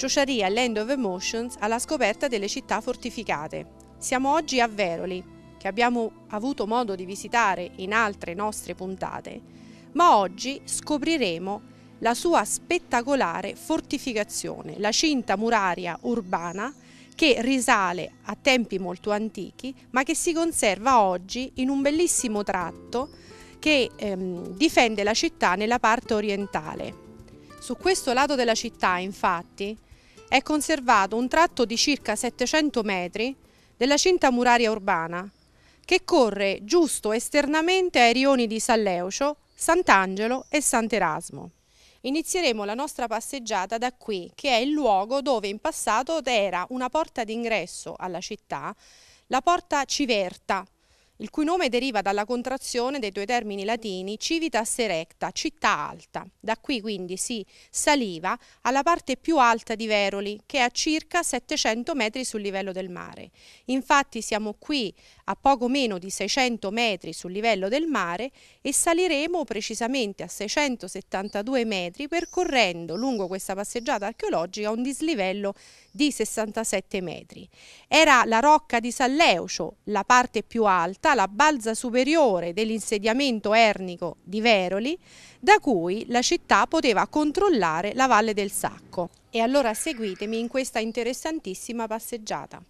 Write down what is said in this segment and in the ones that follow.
Ciociaria Land of Emotions alla scoperta delle città fortificate. Siamo oggi a Veroli, che abbiamo avuto modo di visitare in altre nostre puntate, ma oggi scopriremo la sua spettacolare fortificazione, la cinta muraria urbana, che risale a tempi molto antichi, ma che si conserva oggi in un bellissimo tratto che difende la città nella parte orientale. Su questo lato della città, infatti, è conservato un tratto di circa 700 metri della cinta muraria urbana, che corre giusto esternamente ai rioni di San Leucio, Sant'Angelo e Sant'Erasmo. Inizieremo la nostra passeggiata da qui, che è il luogo dove in passato era una porta d'ingresso alla città, la porta Civerta, il cui nome deriva dalla contrazione dei due termini latini civitas erecta, città alta. Da qui quindi si saliva alla parte più alta di Veroli, che è a circa 700 metri sul livello del mare. Infatti siamo qui a poco meno di 600 metri sul livello del mare e saliremo precisamente a 672 metri percorrendo lungo questa passeggiata archeologica un dislivello di 67 metri. Era la rocca di San Leucio, la parte più alta, la balza superiore dell'insediamento ernico di Veroli, da cui la città poteva controllare la Valle del Sacco. E allora seguitemi in questa interessantissima passeggiata.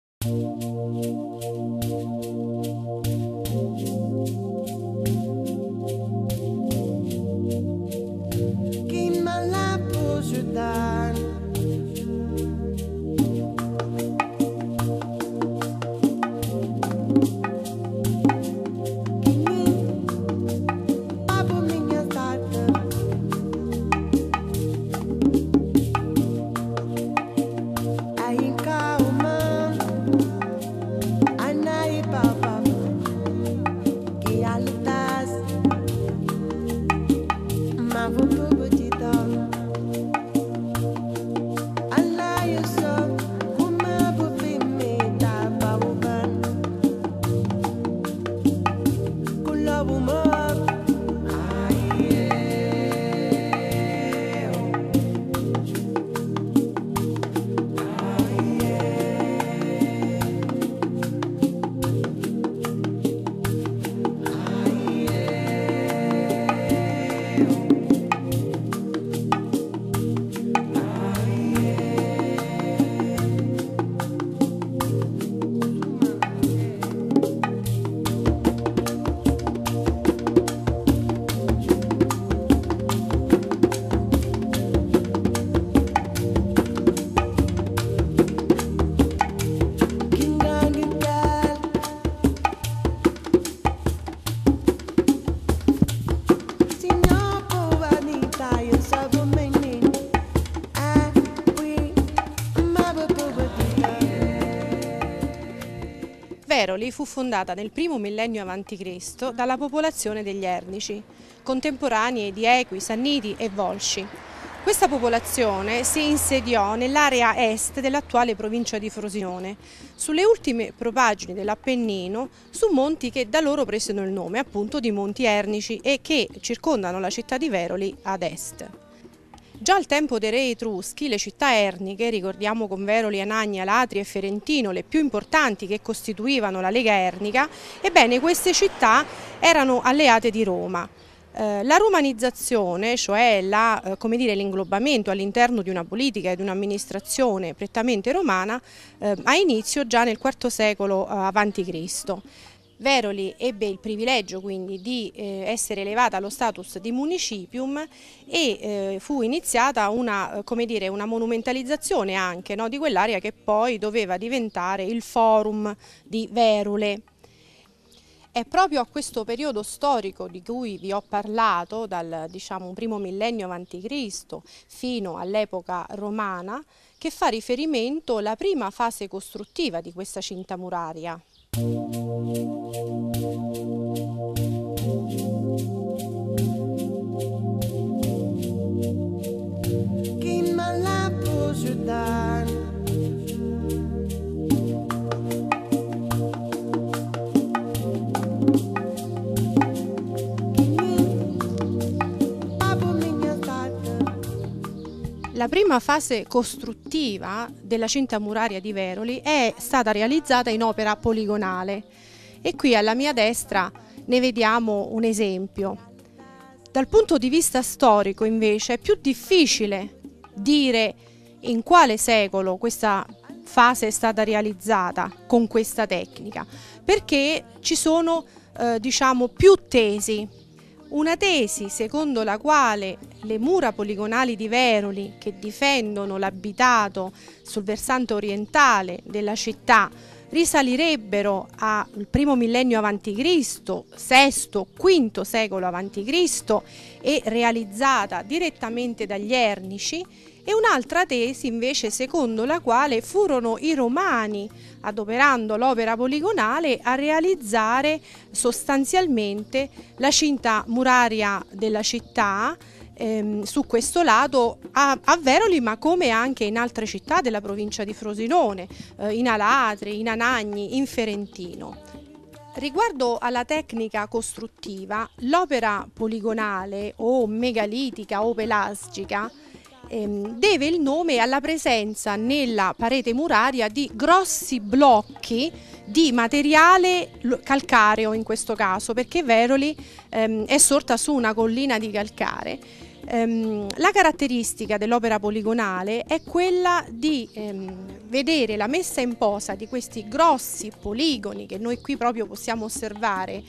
Veroli fu fondata nel primo millennio a.C. dalla popolazione degli Ernici, contemporanei di Equi, Sanniti e Volsci. Questa popolazione si insediò nell'area est dell'attuale provincia di Frosinone, sulle ultime propagini dell'Appennino, su monti che da loro presero il nome appunto di Monti Ernici e che circondano la città di Veroli ad est. Già al tempo dei re etruschi le città erniche, ricordiamo con Veroli, Anagni, Alatri e Ferentino, le più importanti che costituivano la Lega Ernica, ebbene queste città erano alleate di Roma. La romanizzazione, cioè l'inglobamento all'interno di una politica e di un'amministrazione prettamente romana, ha inizio già nel IV secolo a.C. Veroli ebbe il privilegio quindi di essere elevata allo status di municipium e fu iniziata una monumentalizzazione anche, no, di quell'area che poi doveva diventare il forum di Verole. È proprio a questo periodo storico di cui vi ho parlato, dal primo millennio a.C. fino all'epoca romana, che fa riferimento la prima fase costruttiva di questa cinta muraria. La prima fase costruttiva della cinta muraria di Veroli è stata realizzata in opera poligonale e qui alla mia destra ne vediamo un esempio. Dal punto di vista storico invece è più difficile dire in quale secolo questa fase è stata realizzata con questa tecnica, perché ci sono diciamo più tesi. Una tesi secondo la quale le mura poligonali di Veroli, che difendono l'abitato sul versante orientale della città, risalirebbero al primo millennio avanti Cristo, VI-V secolo avanti Cristo e realizzata direttamente dagli Ernici, e un'altra tesi invece secondo la quale furono i Romani, adoperando l'opera poligonale, a realizzare sostanzialmente la cinta muraria della città su questo lato a Veroli, ma come anche in altre città della provincia di Frosinone, in Alatri, in Anagni, in Ferentino. Riguardo alla tecnica costruttiva, l'opera poligonale o megalitica o pelasgica deve il nome alla presenza nella parete muraria di grossi blocchi di materiale calcareo, in questo caso perché Veroli è sorta su una collina di calcare. La caratteristica dell'opera poligonale è quella di vedere la messa in posa di questi grossi poligoni che noi qui proprio possiamo osservare,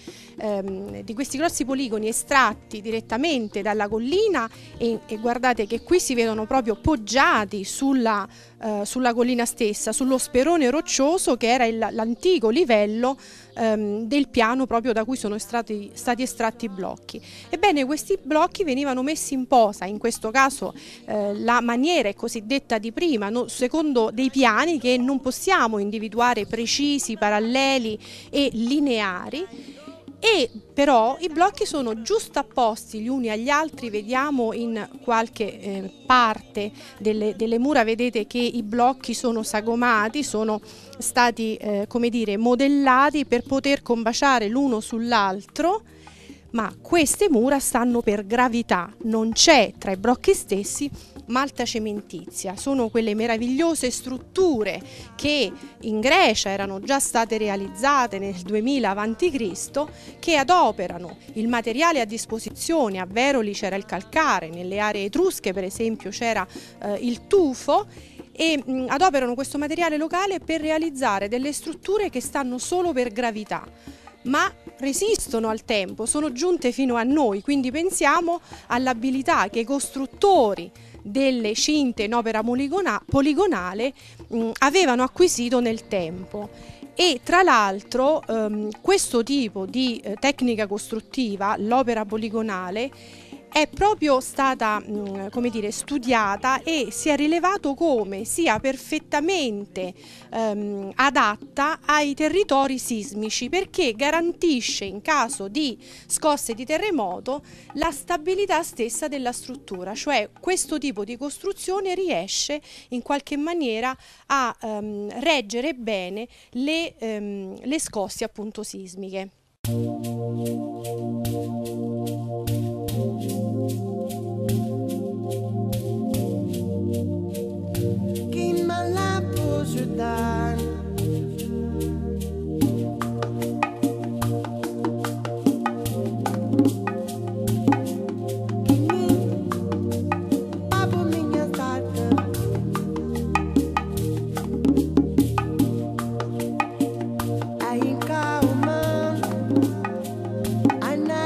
di questi grossi poligoni estratti direttamente dalla collina e guardate che qui si vedono proprio poggiati sulla collina stessa, sullo sperone roccioso che era l'antico livello del piano proprio da cui sono stati estratti i blocchi. Ebbene, questi blocchi venivano messi in posa, in questo caso la maniera è cosiddetta di prima, secondo dei piani che non possiamo individuare precisi, paralleli e lineari. E però i blocchi sono giustapposti gli uni agli altri, vediamo in qualche parte delle mura, vedete che i blocchi sono sagomati, sono stati come dire modellati per poter combaciare l'uno sull'altro, ma queste mura stanno per gravità, non c'è tra i blocchi stessi malta cementizia, sono quelle meravigliose strutture che in Grecia erano già state realizzate nel 2000 a.C., che adoperano il materiale a disposizione. A Veroli c'era il calcare, nelle aree etrusche per esempio c'era il tufo, e adoperano questo materiale locale per realizzare delle strutture che stanno solo per gravità, ma resistono al tempo, sono giunte fino a noi, quindi pensiamo all'abilità che i costruttori delle cinte in opera poligonale avevano acquisito nel tempo. E tra l'altro questo tipo di tecnica costruttiva, l'opera poligonale, è proprio stata come dire, studiata e si è rilevato come sia perfettamente adatta ai territori sismici, perché garantisce in caso di scosse di terremoto la stabilità stessa della struttura, cioè questo tipo di costruzione riesce in qualche maniera a reggere bene le scosse appunto sismiche. I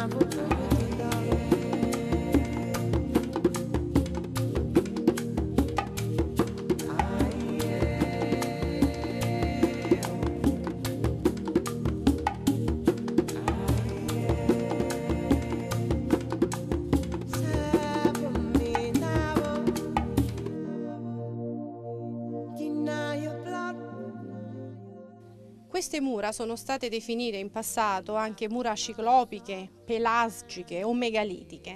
Queste mura sono state definite in passato anche mura ciclopiche, pelasgiche o megalitiche.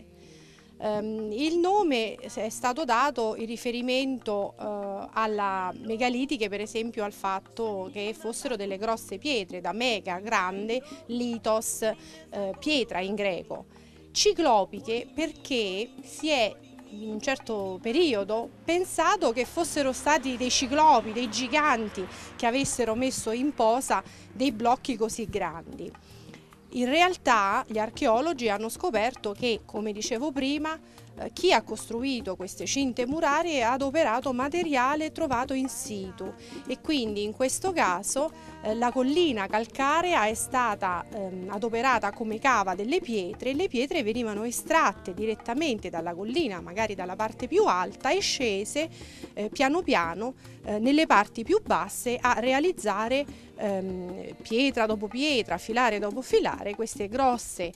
Il nome è stato dato in riferimento alla megalitiche, per esempio al fatto che fossero delle grosse pietre, da mega, grande, litos, pietra in greco. Ciclopiche perché si è in un certo periodo pensato che fossero stati dei ciclopi, dei giganti che avessero messo in posa dei blocchi così grandi. In realtà gli archeologi hanno scoperto che, come dicevo prima, chi ha costruito queste cinte murarie ha adoperato materiale trovato in situ e quindi in questo caso la collina calcarea è stata adoperata come cava delle pietre e le pietre venivano estratte direttamente dalla collina, magari dalla parte più alta, e scese piano piano nelle parti più basse a realizzare pietra dopo pietra, filare dopo filare, questi grossi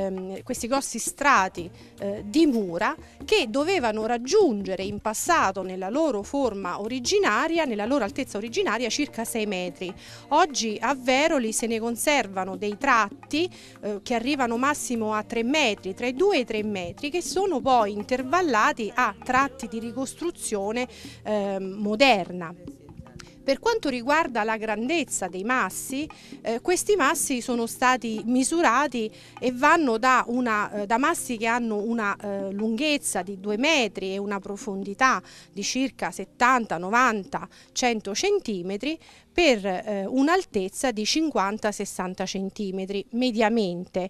strati di mura che dovevano raggiungere in passato nella loro forma originaria, nella loro altezza originaria, circa 6 metri. Oggi a Veroli se ne conservano dei tratti che arrivano massimo a 3 metri, tra i 2 e i 3 metri, che sono poi intervallati a tratti di ricostruzione moderna. Per quanto riguarda la grandezza dei massi, questi massi sono stati misurati e vanno da massi che hanno una lunghezza di 2 metri e una profondità di circa 70, 90, 100 centimetri per un'altezza di 50-60 centimetri mediamente.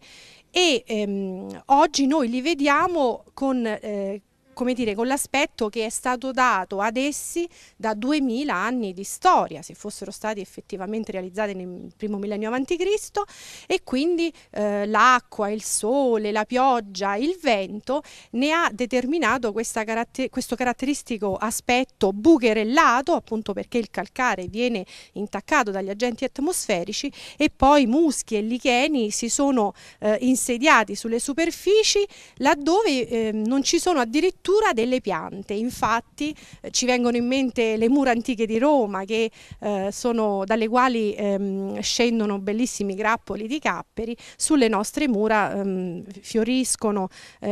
E oggi noi li vediamo con con l'aspetto che è stato dato ad essi da 2000 anni di storia, se fossero stati effettivamente realizzati nel primo millennio a.C., e quindi l'acqua, il sole, la pioggia, il vento ne ha determinato questo caratteristico aspetto bucherellato, appunto perché il calcare viene intaccato dagli agenti atmosferici e poi muschi e licheni si sono insediati sulle superfici laddove non ci sono addirittura delle piante. Infatti ci vengono in mente le mura antiche di Roma dalle quali scendono bellissimi grappoli di capperi. Sulle nostre mura fioriscono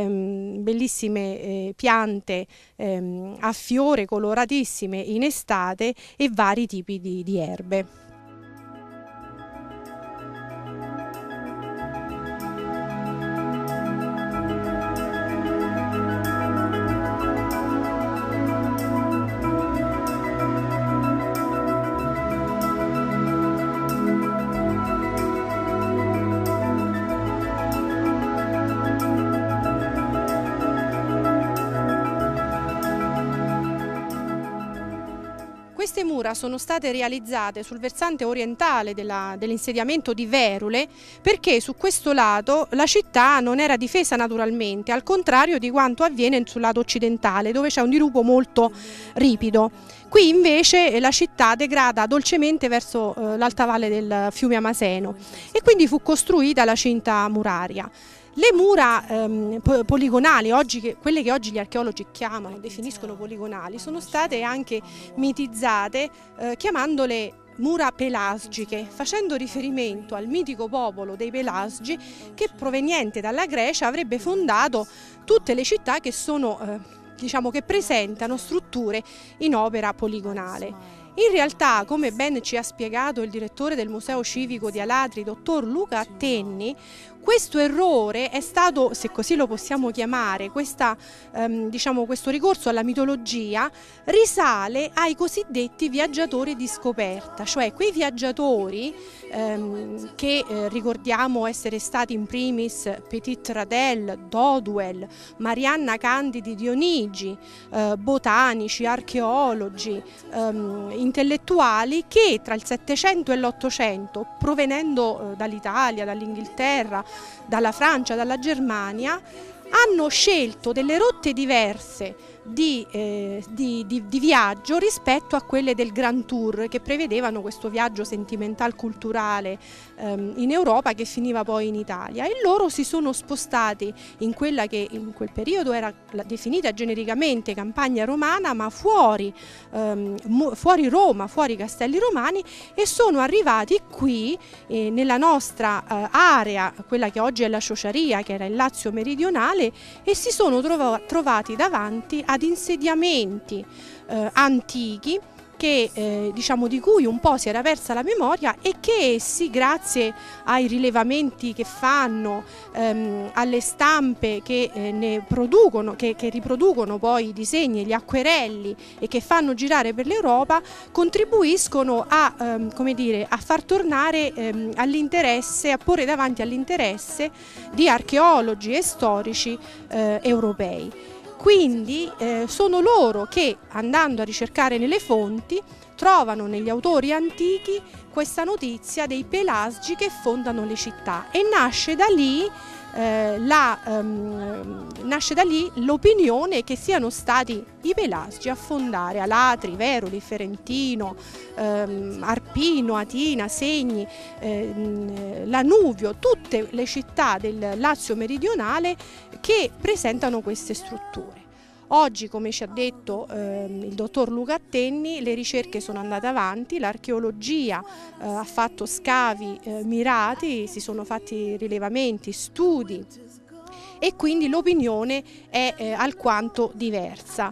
bellissime piante a fiore coloratissime in estate e vari tipi di erbe. Queste mura sono state realizzate sul versante orientale dell'insediamento di Verule perché su questo lato la città non era difesa naturalmente, al contrario di quanto avviene sul lato occidentale dove c'è un dirupo molto ripido. Qui invece la città degrada dolcemente verso l'alta valle del fiume Amaseno e quindi fu costruita la cinta muraria. Le mura poligonali, quelle che oggi gli archeologi definiscono poligonali, sono state anche mitizzate chiamandole mura pelasgiche, facendo riferimento al mitico popolo dei Pelasgi che proveniente dalla Grecia avrebbe fondato tutte le città che che presentano strutture in opera poligonale. In realtà, come ben ci ha spiegato il direttore del Museo Civico di Alatri, dottor Luca Attenni, questo errore è stato, se così lo possiamo chiamare, questo ricorso alla mitologia risale ai cosiddetti viaggiatori di scoperta, cioè quei viaggiatori che ricordiamo essere stati in primis Petit Radel, Doduel, Marianna Candidi Dionigi, botanici, archeologi, intellettuali che tra il Settecento e l'Ottocento, provenendo dall'Italia, dall'Inghilterra, dalla Francia, dalla Germania, hanno scelto delle rotte diverse di viaggio rispetto a quelle del Grand Tour, che prevedevano questo viaggio sentimental culturale in Europa che finiva poi in Italia, e loro si sono spostati in quella che in quel periodo era definita genericamente campagna romana, ma fuori Roma, fuori i Castelli Romani, e sono arrivati qui nella nostra area, quella che oggi è la Ciociaria, che era il Lazio meridionale, e si sono trovati davanti ad insediamenti antichi che, diciamo, di cui un po' si era persa la memoria, e che essi, grazie ai rilevamenti che fanno, alle stampe che ne producono, che riproducono poi i disegni e gli acquerelli e che fanno girare per l'Europa, contribuiscono a, come dire, a far tornare all'interesse, a porre davanti all'interesse di archeologi e storici europei. Quindi sono loro che, andando a ricercare nelle fonti, trovano negli autori antichi questa notizia dei Pelasgi che fondano le città, e nasce da lì l'opinione che siano stati i Pelasgi a fondare Alatri, Veroli, Ferentino, Arpino, Atina, Segni, Lanuvio, tutte le città del Lazio meridionale che presentano queste strutture. Oggi, come ci ha detto il dottor Luca Attenni, le ricerche sono andate avanti, l'archeologia ha fatto scavi mirati, si sono fatti rilevamenti, studi, e quindi l'opinione è alquanto diversa.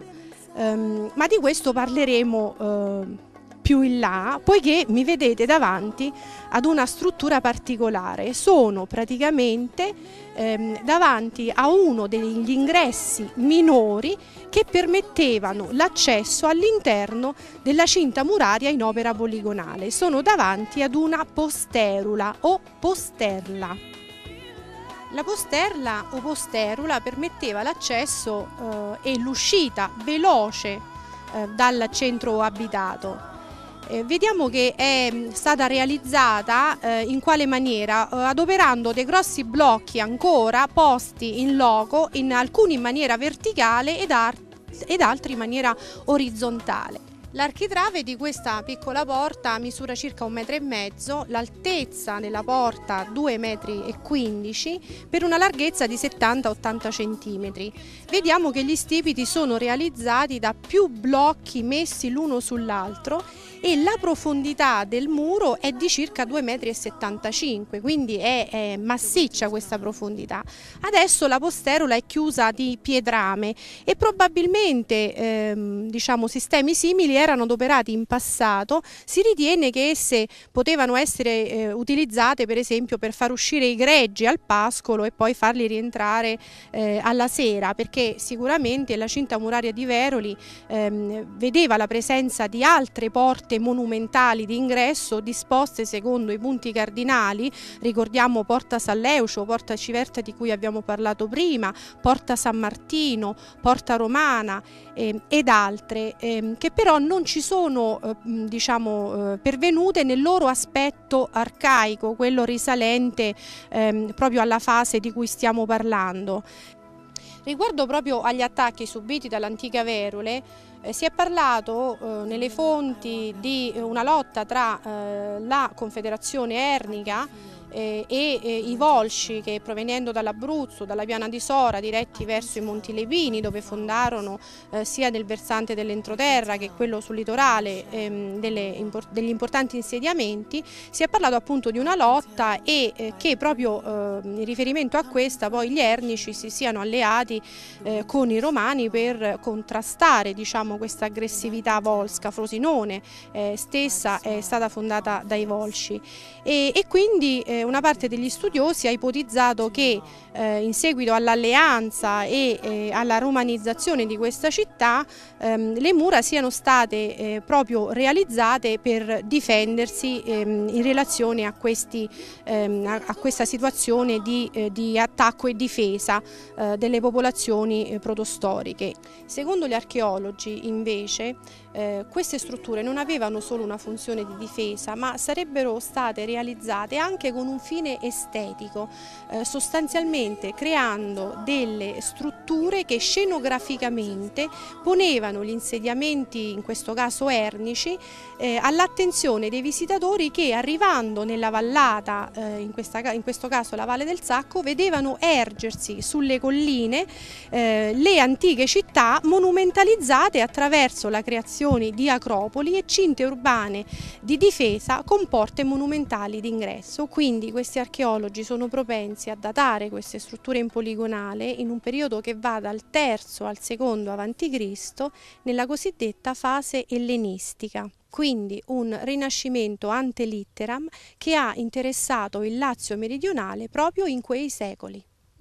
Ma di questo parleremo più in là, poiché mi vedete davanti ad una struttura particolare. Sono praticamente davanti a uno degli ingressi minori che permettevano l'accesso all'interno della cinta muraria in opera poligonale. Sono davanti ad una posterula o posterla. La posterla o posterula permetteva l'accesso e l'uscita veloce dal centro abitato. Vediamo che è stata realizzata in quale maniera? Adoperando dei grossi blocchi ancora posti in loco, in alcuni in maniera verticale ed altri in maniera orizzontale. L'architrave di questa piccola porta misura circa 1,5 metri, l'altezza della porta 2,15 metri, per una larghezza di 70-80 cm. Vediamo che gli stipiti sono realizzati da più blocchi messi l'uno sull'altro, e la profondità del muro è di circa 2,75 metri, quindi è massiccia questa profondità. Adesso la posterula è chiusa di pietrame, e probabilmente diciamo, sistemi simili erano adoperati in passato. Si ritiene che esse potevano essere utilizzate per esempio per far uscire i greggi al pascolo e poi farli rientrare alla sera, perché sicuramente la cinta muraria di Veroli vedeva la presenza di altre porte monumentali di ingresso disposte secondo i punti cardinali. Ricordiamo Porta San Leucio, Porta Civerta di cui abbiamo parlato prima, Porta San Martino, Porta Romana ed altre che però non ci sono diciamo pervenute nel loro aspetto arcaico, quello risalente proprio alla fase di cui stiamo parlando. Riguardo proprio agli attacchi subiti dall'antica Verole, si è parlato nelle fonti di una lotta tra la Confederazione Ernica e i Volsci, che provenendo dall'Abruzzo, dalla Piana di Sora, diretti verso i Monti Lepini, dove fondarono sia nel versante dell'entroterra che quello sul litorale degli importanti insediamenti. Si è parlato appunto di una lotta e che proprio in riferimento a questa poi gli Ernici si siano alleati con i Romani per contrastare, diciamo, questa aggressività volsca. Frosinone stessa è stata fondata dai Volsci, e quindi una parte degli studiosi ha ipotizzato che in seguito all'alleanza e alla romanizzazione di questa città le mura siano state proprio realizzate per difendersi in relazione a questa situazione di attacco e difesa delle popolazioni protostoriche. Secondo gli archeologi invece queste strutture non avevano solo una funzione di difesa, ma sarebbero state realizzate anche con con un fine estetico, sostanzialmente creando delle strutture che scenograficamente ponevano gli insediamenti, in questo caso ernici, all'attenzione dei visitatori che, arrivando nella vallata, in questo caso la Valle del Sacco, vedevano ergersi sulle colline le antiche città monumentalizzate attraverso la creazione di acropoli e cinte urbane di difesa con porte monumentali d'ingresso. Quindi questi archeologi sono propensi a datare queste strutture in poligonale in un periodo che va dal III al II a.C. nella cosiddetta fase ellenistica. Quindi un rinascimento ante litteram che ha interessato il Lazio meridionale proprio in quei secoli.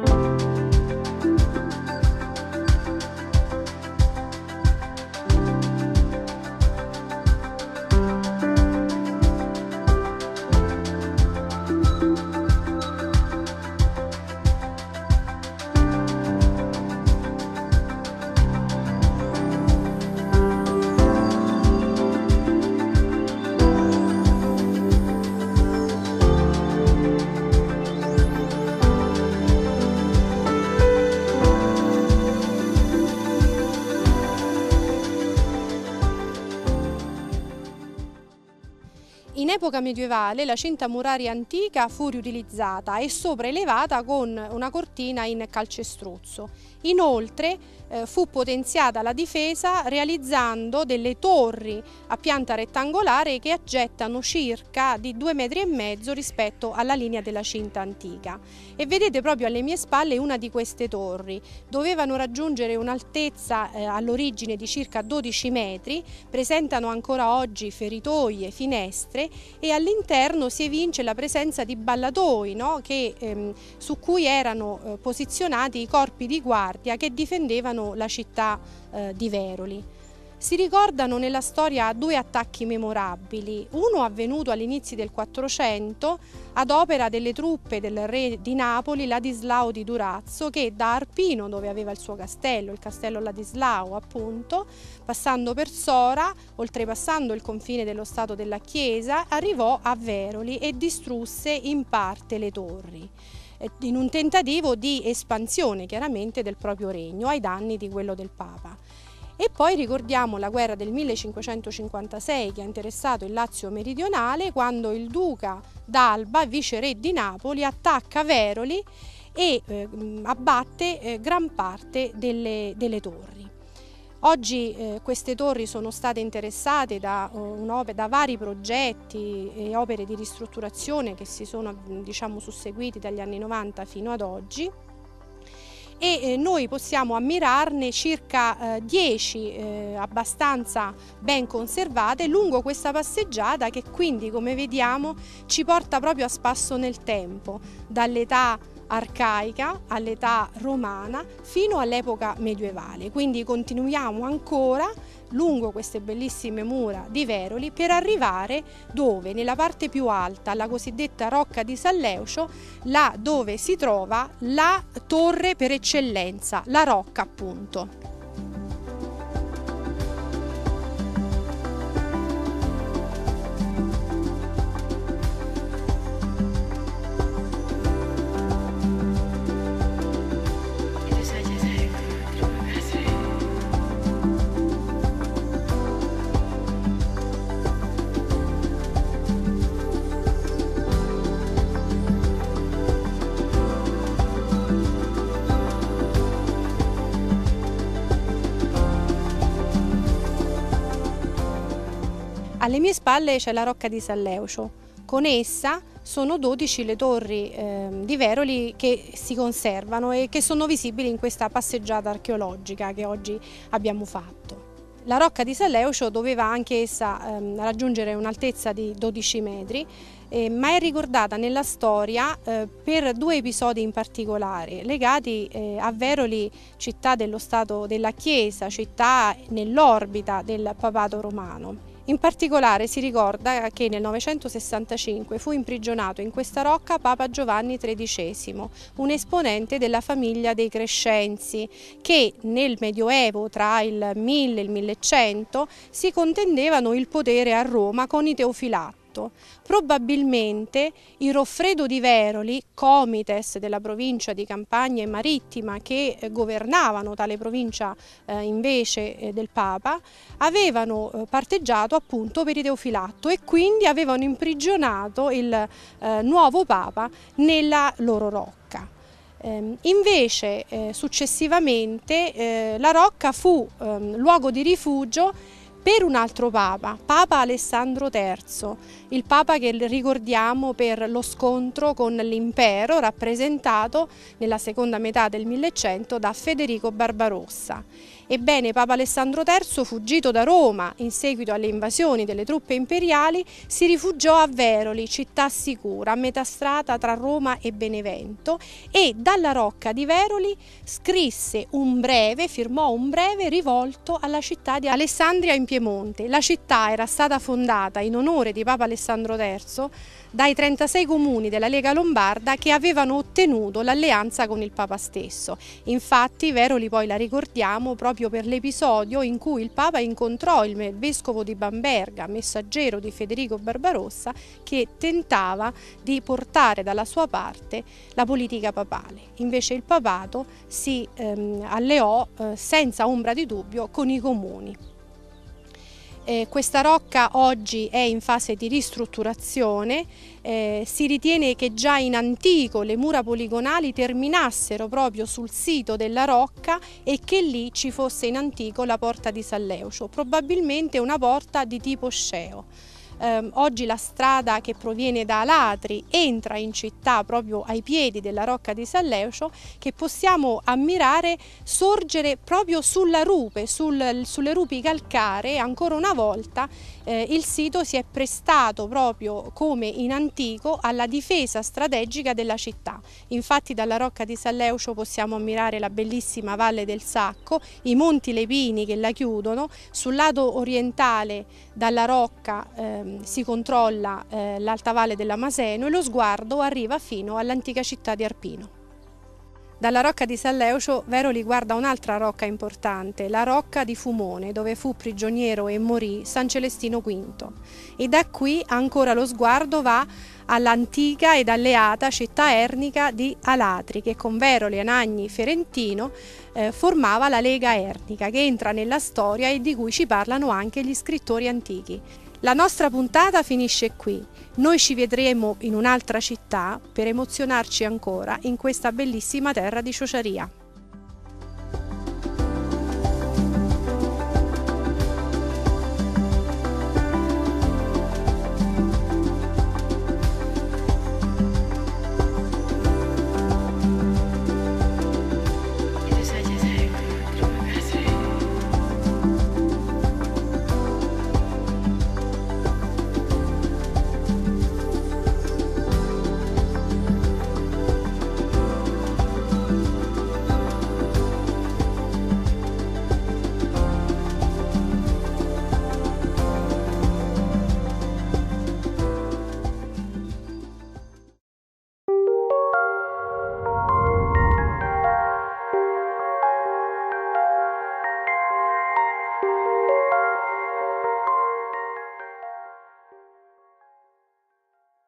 In epoca medievale la cinta muraria antica fu riutilizzata e sopraelevata con una cortina in calcestruzzo. Inoltre fu potenziata la difesa realizzando delle torri a pianta rettangolare che aggettano circa di 2,5 metri rispetto alla linea della cinta antica. E vedete proprio alle mie spalle una di queste torri. Dovevano raggiungere un'altezza all'origine di circa 12 metri, presentano ancora oggi feritoie, finestre, e all'interno si evince la presenza di ballatoi, no? Su cui erano posizionati i corpi di guardia che difendevano la città di Veroli. Si ricordano nella storia 2 attacchi memorabili, uno avvenuto all'inizio del 400 ad opera delle truppe del re di Napoli Ladislao di Durazzo, che da Arpino, dove aveva il suo castello, il castello Ladislao appunto, passando per Sora, oltrepassando il confine dello Stato della Chiesa, arrivò a Veroli e distrusse in parte le torri, in un tentativo di espansione chiaramente del proprio regno ai danni di quello del Papa. E poi ricordiamo la guerra del 1556 che ha interessato il Lazio meridionale, quando il duca d'Alba, viceré di Napoli, attacca Veroli e abbatte gran parte delle torri. Oggi queste torri sono state interessate da vari progetti e opere di ristrutturazione che si sono susseguiti dagli anni 90 fino ad oggi, e noi possiamo ammirarne circa 10 abbastanza ben conservate lungo questa passeggiata, che quindi, come vediamo, ci porta proprio a spasso nel tempo, dall'età arcaica all'età romana fino all'epoca medievale. Quindi continuiamo ancora lungo queste bellissime mura di Veroli per arrivare dove, nella parte più alta, la cosiddetta Rocca di San Leucio, là dove si trova la torre per eccellenza, la Rocca appunto. Alle mie spalle c'è la Rocca di San Leucio. Con essa sono 12 le torri di Veroli che si conservano e che sono visibili in questa passeggiata archeologica che oggi abbiamo fatto. La Rocca di San Leucio doveva anche essa raggiungere un'altezza di 12 metri, ma è ricordata nella storia per 2 episodi in particolare legati a Veroli, città dello Stato della Chiesa, città nell'orbita del papato romano. In particolare si ricorda che nel 965 fu imprigionato in questa rocca Papa Giovanni XIII, un esponente della famiglia dei Crescenzi, che nel Medioevo, tra il 1000 e il 1100, si contendevano il potere a Roma con i Teofilatti. filato. Probabilmente il Roffredo di Veroli, comites della provincia di Campania e Marittima che governavano tale provincia invece del Papa, avevano parteggiato appunto per Teofilatto e quindi avevano imprigionato il nuovo Papa nella loro rocca. Invece successivamente la rocca fu luogo di rifugio per un altro Papa, Papa Alessandro III, il Papa che ricordiamo per lo scontro con l'impero rappresentato nella seconda metà del 1100 da Federico Barbarossa. Ebbene, Papa Alessandro III, fuggito da Roma in seguito alle invasioni delle truppe imperiali, si rifugiò a Veroli, città sicura, a metà strada tra Roma e Benevento, e dalla rocca di Veroli firmò un breve rivolto alla città di Alessandria in Piemonte. La città era stata fondata in onore di Papa Alessandro III dai 36 comuni della Lega Lombarda che avevano ottenuto l'alleanza con il Papa stesso. Infatti Veroli poi la ricordiamo proprio per l'episodio in cui il Papa incontrò il vescovo di Bamberga, messaggero di Federico Barbarossa, che tentava di portare dalla sua parte la politica papale. Invece il papato si alleò senza ombra di dubbio con i comuni. Questa rocca oggi è in fase di ristrutturazione, si ritiene che già in antico le mura poligonali terminassero proprio sul sito della rocca e che lì ci fosse in antico la porta di San Leucio, probabilmente una porta di tipo sceo. Oggi la strada che proviene da Alatri entra in città proprio ai piedi della rocca di San Leucio, che possiamo ammirare sorgere proprio sulla rupe, sulle rupi calcaree. Ancora una volta il sito si è prestato proprio come in antico alla difesa strategica della città. Infatti dalla rocca di San Leucio possiamo ammirare la bellissima Valle del Sacco, i Monti Lepini che la chiudono. Sul lato orientale dalla rocca si controlla l'alta valle della Maseno e lo sguardo arriva fino all'antica città di Arpino. Dalla rocca di San Leucio Veroli guarda un'altra rocca importante, la rocca di Fumone, dove fu prigioniero e morì San Celestino V. E da qui ancora lo sguardo va all'antica ed alleata città ernica di Alatri, che con Veroli, Anagni, Ferentino formava la Lega Ernica, che entra nella storia e di cui ci parlano anche gli scrittori antichi. La nostra puntata finisce qui, noi ci vedremo in un'altra città per emozionarci ancora in questa bellissima terra di Ciociaria.